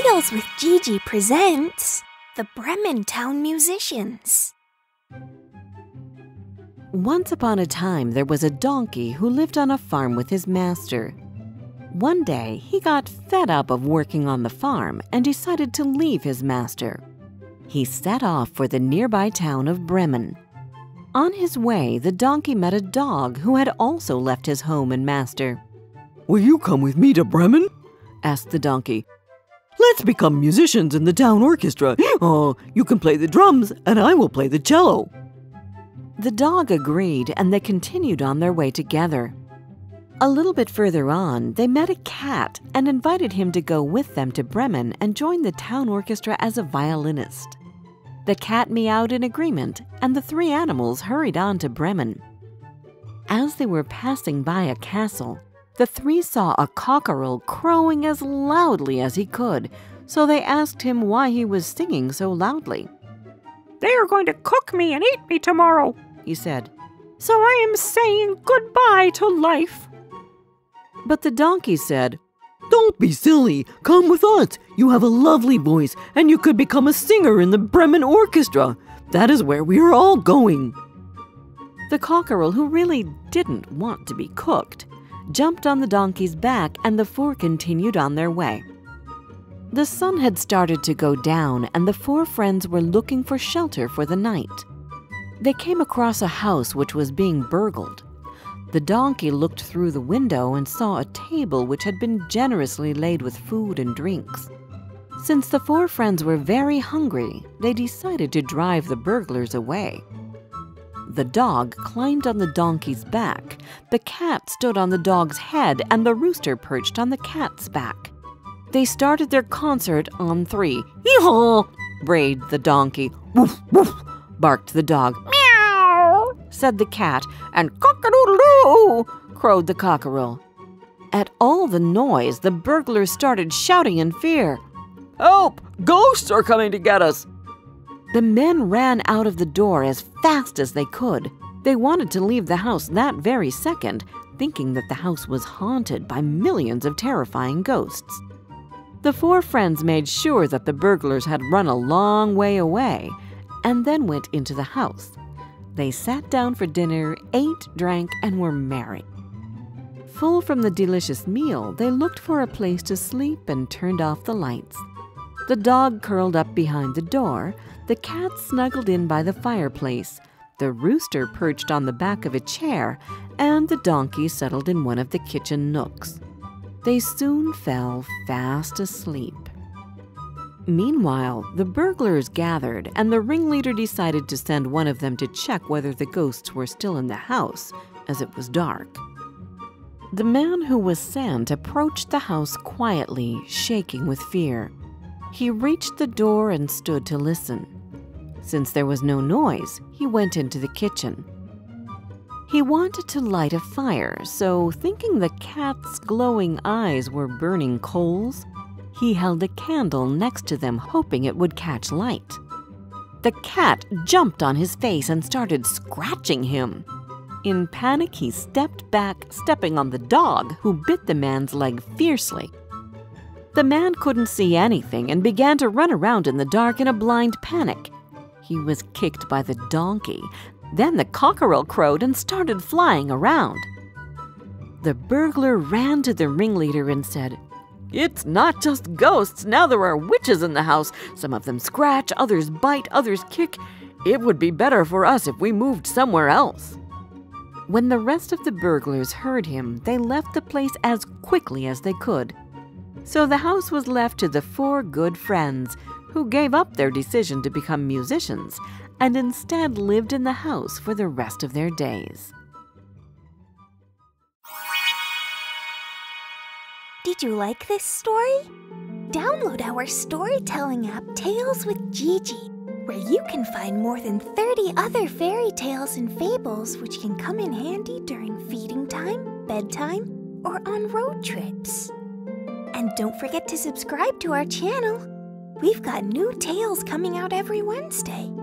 Tales with Gigi presents the Bremen Town Musicians. Once upon a time, there was a donkey who lived on a farm with his master. One day, he got fed up of working on the farm and decided to leave his master. He set off for the nearby town of Bremen. On his way, the donkey met a dog who had also left his home and master. "Will you come with me to Bremen?" asked the donkey. "Let's become musicians in the town orchestra. You can play the drums and I will play the cello." The dog agreed, and they continued on their way together. A little bit further on, they met a cat and invited him to go with them to Bremen and join the town orchestra as a violinist. The cat meowed in agreement, and the three animals hurried on to Bremen. As they were passing by a castle, the three saw a cockerel crowing as loudly as he could, so they asked him why he was singing so loudly. "They are going to cook me and eat me tomorrow," he said. "So I am saying goodbye to life." But the donkey said, "Don't be silly. Come with us. You have a lovely voice and you could become a singer in the Bremen orchestra. That is where we are all going." The cockerel, who really didn't want to be cooked, jumped on the donkey's back, and the four continued on their way. The sun had started to go down, and the four friends were looking for shelter for the night. They came across a house which was being burgled. The donkey looked through the window and saw a table which had been generously laid with food and drinks. Since the four friends were very hungry, they decided to drive the burglars away. The dog climbed on the donkey's back, the cat stood on the dog's head, and the rooster perched on the cat's back. They started their concert on three. "Hee-haw!" brayed the donkey. "Woof, woof!" barked the dog. "Meow!" said the cat, and "cock-a-doodle-doo!" crowed the cockerel. At all the noise, the burglars started shouting in fear. "Help! Ghosts are coming to get us!" The men ran out of the door as fast as they could. They wanted to leave the house that very second, thinking that the house was haunted by millions of terrifying ghosts. The four friends made sure that the burglars had run a long way away, and then went into the house. They sat down for dinner, ate, drank, and were merry. Full from the delicious meal, they looked for a place to sleep and turned off the lights. The dog curled up behind the door, the cat snuggled in by the fireplace, the rooster perched on the back of a chair, and the donkey settled in one of the kitchen nooks. They soon fell fast asleep. Meanwhile, the burglars gathered, and the ringleader decided to send one of them to check whether the ghosts were still in the house, as it was dark. The man who was sent approached the house quietly, shaking with fear. He reached the door and stood to listen. Since there was no noise, he went into the kitchen. He wanted to light a fire, so thinking the cat's glowing eyes were burning coals, he held a candle next to them, hoping it would catch light. The cat jumped on his face and started scratching him. In panic, he stepped back, stepping on the dog, who bit the man's leg fiercely. The man couldn't see anything and began to run around in the dark in a blind panic. He was kicked by the donkey. Then the cockerel crowed and started flying around. The burglar ran to the ringleader and said, "It's not just ghosts. Now there are witches in the house. Some of them scratch, others bite, others kick. It would be better for us if we moved somewhere else." When the rest of the burglars heard him, they left the place as quickly as they could. So the house was left to the four good friends, who gave up their decision to become musicians and instead lived in the house for the rest of their days. Did you like this story? Download our storytelling app, Tales with Gigi, where you can find more than 30 other fairy tales and fables which can come in handy during feeding time, bedtime, or on road trips. And don't forget to subscribe to our channel. We've got new tales coming out every Wednesday.